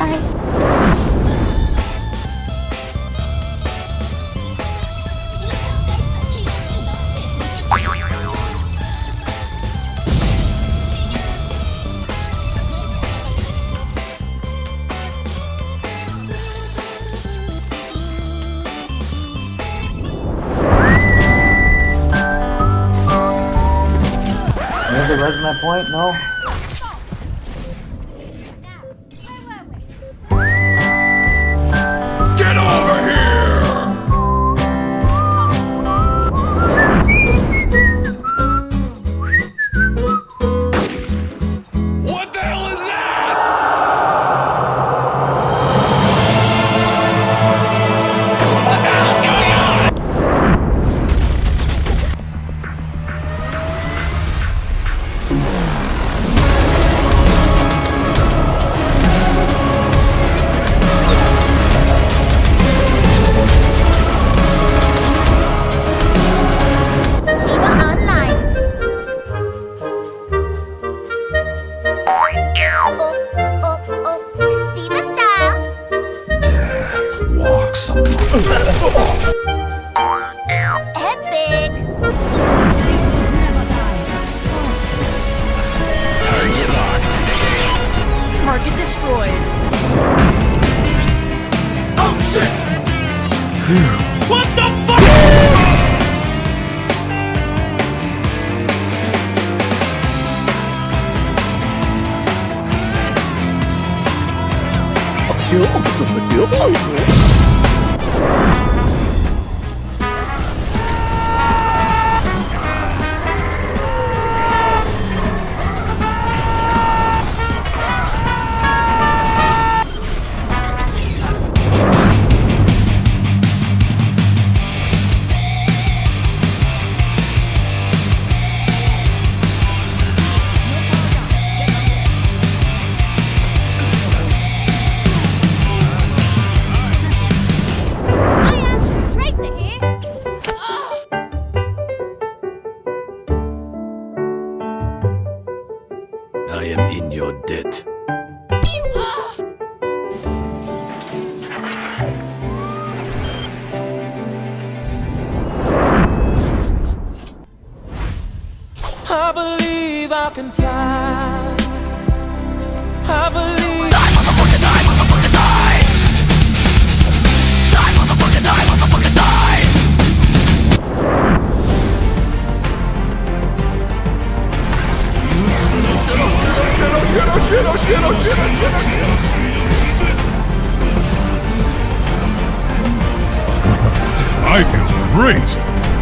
Where's my point? No? Get over here! What the hell is that? What the hell is going on? D.Va style. Death walks Epic. Target destroyed. Oh shit! What the fuck? I am in your debt. I believe I can fly. I believe. Die, motherfucker, die, motherfucker, die! Die, motherfucker, die, motherfucker, die! I feel great!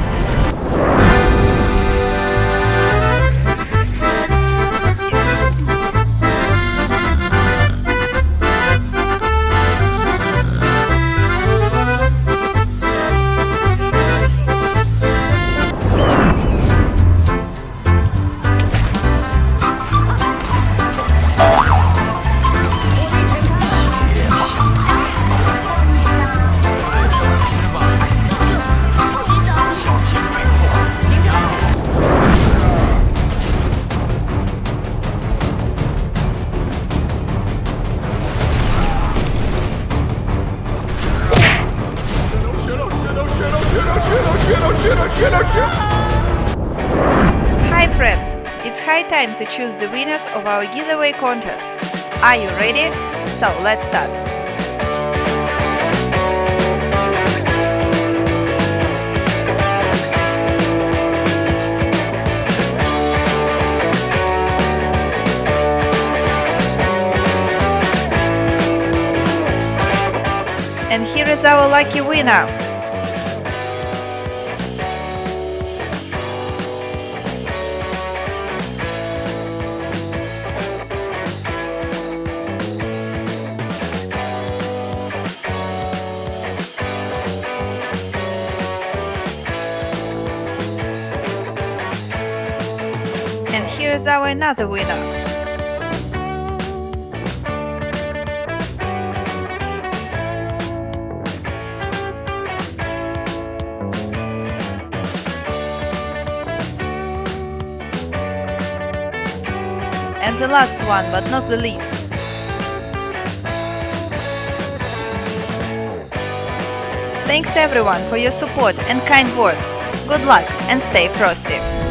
Hi friends, it's high time to choose the winners of our giveaway contest. Are you ready? So let's start. And here is our lucky winner. And here's our another winner. And the last one, but not the least. Thanks everyone for your support and kind words. Good luck and stay frosty!